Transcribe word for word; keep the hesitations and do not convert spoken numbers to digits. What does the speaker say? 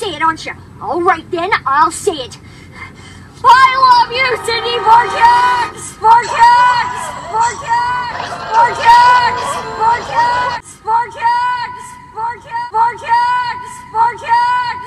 say it, aren't you? All right then, I'll say it. I love you, Sydney Vortex! Vortex! Vortex! Vortex! Vortex! Vortex! Vortex! Vortex! Vortex!